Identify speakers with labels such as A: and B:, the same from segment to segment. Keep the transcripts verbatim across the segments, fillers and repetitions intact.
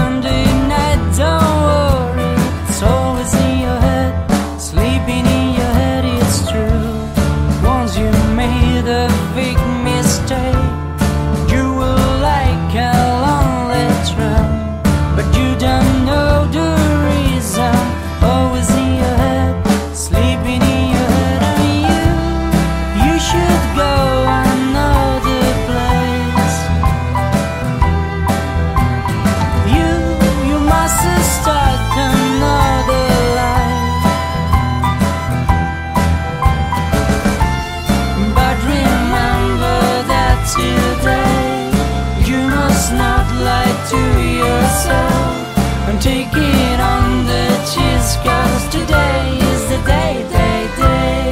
A: Sunday night, don't worry, it's always in your head, sleeping in your head, it's true. Once you made a big mistake, you were like a lonely drum, but you don't know the reason. Always in your head, sleeping in your head, and you, you should go another place. You, you must start another life. But remember that today, you must not lie to yourself and take it on the cheese, 'cause today is the day, day, day.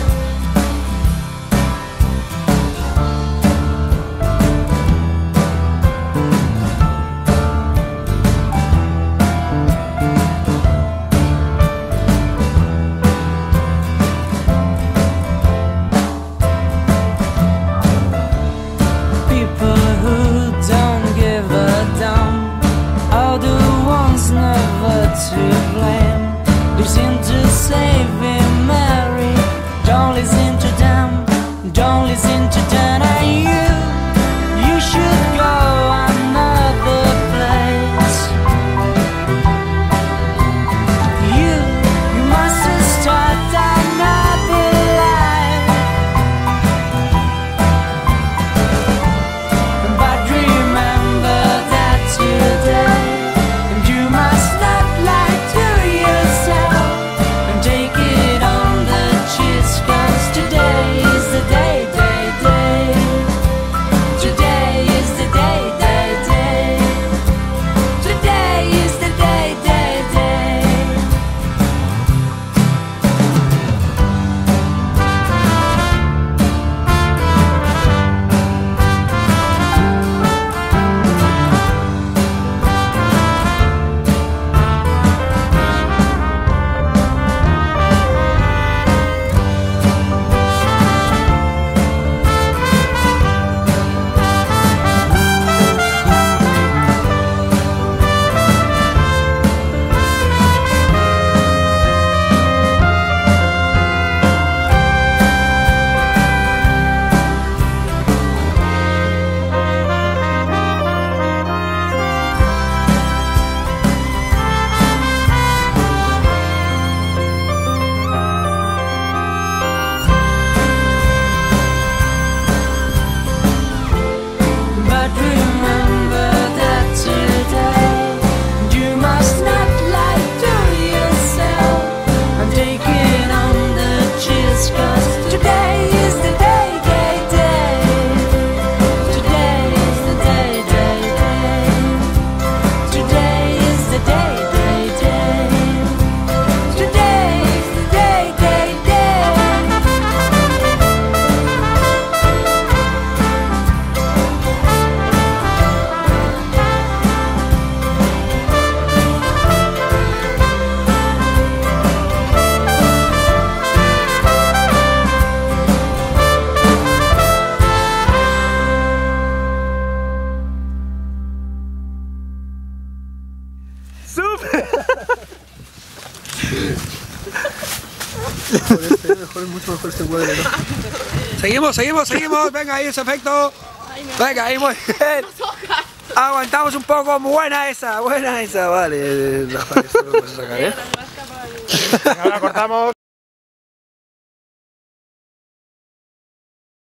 A: People who don't give a damn are the ones never to blame. They seem to say we're married. Don't listen to them, don't listen to them. And you, you should go another place. You, you must start another life. But remember that today, you must not lie to yourself and take it on the cheese, 'cause today is the day, day, day. Today is the day, day, day. Today is the day, day, day. But remember that today, you must not lie to yourself and take it on the cheese, 'cause today is the day, day, day. Today is the day, day, day. Today is the day, day, day. Today is the day, day, day.
B: ¡Súper!
C: Mejor, mejor, mucho mejor este cuadro, ¿no?
B: Seguimos, seguimos, seguimos. Venga, ahí ese efecto. Venga, ahí muy bien. Aguantamos un poco. Buena esa, buena esa. Vale, Rafa, eso lo puedes sacar, ¿eh? Venga, ahora cortamos.